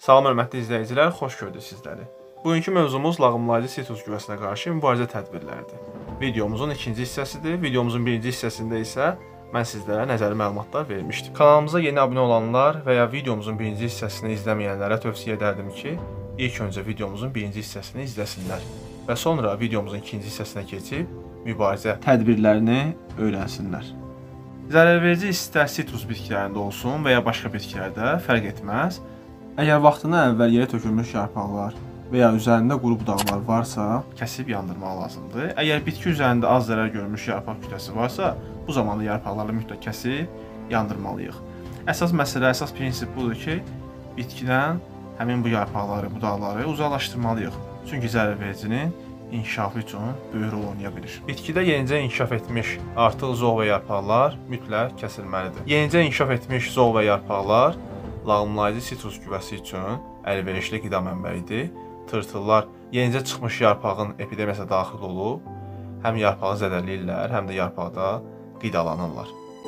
Salam hörmətli izləyicilər, xoş gördük sizləri. Bugünkü mövzumuz lağımlayıcı sitrus güvəsinə qarşı mübarizə tədbirləridir. Videomuzun ikinci hissəsidir. Videomuzun birinci hissəsində isə mən sizlərə nəzəri məlumatlar vermişdim. Kanalımıza yeni abunə olanlar və ya videomuzun birinci hissəsini izləməyənlərə tövsiyə edərdim ki, ilk öncə videomuzun birinci hissəsini izləsinlər və sonra videomuzun ikinci hissəsinə keçib mübarizə tədbirlərini öyrənsinlər. Zərərverici istər sitrus bitkilərində olsun və ya başqa bitkilərdə fərq etməz. Əgər vaxtından əvvəl yerə tökülmüş yarpaqlar və ya üzərində quru budaqlar varsa, kəsib yandırmaq lazımdır. Əgər bitki üzərində az zərər görmüş yarpaq kütləsi varsa, bu zamanda yarpaqları mütləq kəsib yandırmalıyıq. Əsas məsələ, əsas prinsip budur ki, bitkidən həmin bu yarpaqları, budaqları uzaqlaşdırmalıyıq. Çünki zərərvericinin inkişafı üçün böyük rol oynaya bilir. Bitkidə yenicə inkişaf etmiş artıq zoğ və yarpaqlar mütləq kəsilməlidir. Yenicə inkişaf etmiş zoğ və yarpaqlar lağımlayıcı sitrus güvəsi üçün əlverişli qida mənbəyidir. Tırtıllar yenicə çıxmış yarpağın epidemiyasına daxil olub, həm yarpağı zədələyirlər, həm də yarpaqda qidalanırlar.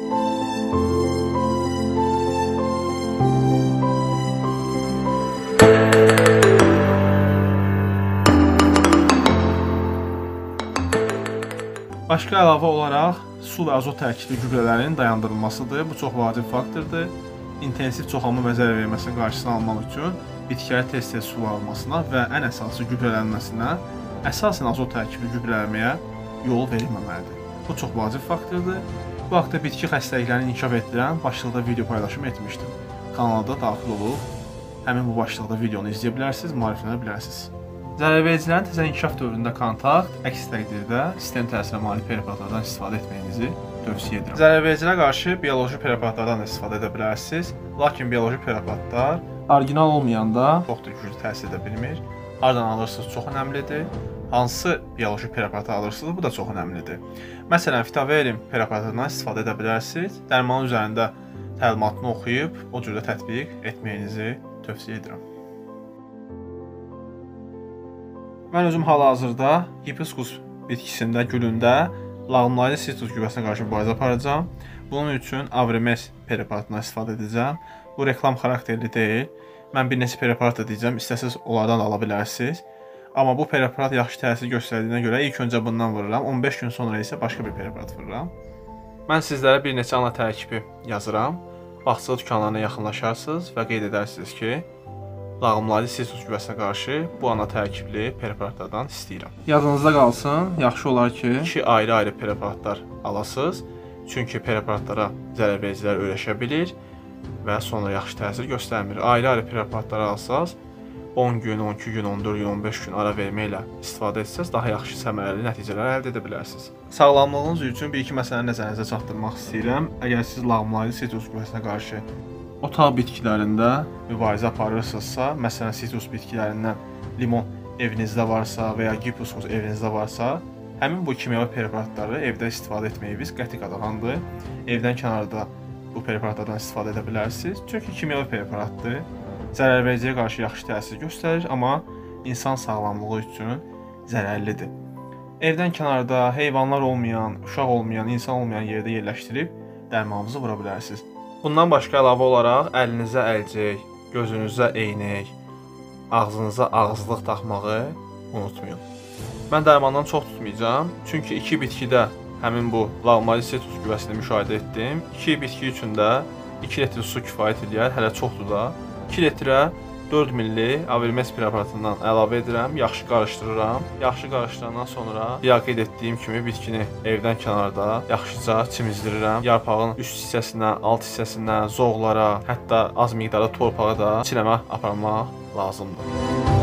Başqa əlavə olaraq su və azot tərkibli gübrələrin dayandırılmasıdır. Bu çox vacib faktordur. İntensiv çoxalma və zərər verməsinin qarşısını almaq üçün bitkilərə tez-tez suvarılmasına və ən əsası gübrələnməsinə, əsasən azot tərkibli gübrələməyə yol verilməməlidir. Bu çox vacib faktordur. Bu haqda bitki xəstəliklərini inkişaf etdirən başlıqda video paylaşım etmişdim. Kanalda daxil olub, həmin bu başlıqda videonu izləyə bilərsiniz, maariflənə bilərsiniz. Zərərvericilərin tezən inkişaf dövründə kontakt, əks təqdirdə sistem təsirinə malik preparatlardan istifadə etməyinizi tövsiyə edirəm. Zərərvericilər qarşı bioloji preparatlardan da istifadə edə bilərsiniz. Lakin bioloji preparatlar orijinal olmayanda çox da güclü təsir edə bilmir. Hardan alırsınız çox önəmlidir. Hansı bioloji preparatı alırsınız, bu da çox önəmlidir. Məsələn, Fitaverin preparatından istifadə edə bilərsiniz. Dərmanın üzərində təlimatını oxuyub, o cürdə tətbiq etməyinizi tövsiyə edirəm. Mən özüm hal-hazırda hibiskus bitkisində, gülündə lağımlayıcı sitrus güvəsinə qarşı mübarizə aparacağam. Bunun üçün Avrimes preparatından istifadə edəcəm. Bu reklam xarakterli deyil. Mən bir neçə preparat da deyəcəm, istəsəz onlardan ala bilərsiniz. Amma bu preparat yaxşı təsir göstərdiyinə görə ilk öncə bundan vururam, 15 gün sonra isə başqa bir preparat vururam. Mən sizlərə bir neçə ana tərkibi yazıram. Bağça dükanlarına yaxınlaşarsınız və qeyd edərsiniz ki, lağımlayıcı sitrus güvəsinə qarşı bu ana tərkibli preparatlardan istəyirəm. Yadınızda qalsın, yaxşı olar ki, 2 ayrı-ayrı preparatlar alasınız. Çünki preparatlara zərərvericilər öyrəşə bilir və sonra yaxşı təsir göstərmir. Ayrı-ayrı preparatları alsanız, 10 gün, 12 gün, 14 gün, 15 gün ara verməklə istifadə etsəz, daha yaxşı səmərəli nəticələr əldə edə bilərsiniz. Sağlamlığınız üçün bir-iki məsələni nəzərinizə çatdırmaq istəyirəm. Əgər siz lağımlayıcı sitrus güvəsinə qarşı otaq bitkilərində mübarizə aparırsınızsa, məsələn, sitrus bitkilərindən limon evinizdə varsa və ya hibiskus evinizdə varsa, həmin bu kimyəvi preparatları evdə istifadə etməyiniz qəti qadağandır. Evdən kənarda bu preparatlardan istifadə edə bilərsiniz. Çünki kimyəvi preparatdır, zərərvericiyə qarşı yaxşı təsir göstərir, amma insan sağlamlığı üçün zərərlidir. Evdən kənarda heyvanlar olmayan, uşaq olmayan, insan olmayan yerdə yerləşdirib dərmanınızı vura bilərsiniz. Bundan başqa əlavə olaraq əlinizə əlcək, gözünüzə eynək, ağzınıza ağızlıq taxmağı unutmayın. Mən dərmandan çox tutmayacağam, çünki 2 bitkidə həmin bu lağımlayıcı sitrus güvəsini müşahidə etdim. 2 bitki üçün də 2 litr su kifayət edir, hələ çoxdur da. 2 litrə 4 milli Avrimes preparatından əlavə edirəm, yaxşı qarışdırıram. Yaxşı qarışdırandan sonra ya qeyd etdiyim kimi bitkini evdən kənarda yaxşıca çimizdirirəm. Yarpağın üst hissəsinə, alt hissəsinə, zoğlara, hətta az miqdarda torpağa da çiləmə aparmaq lazımdır.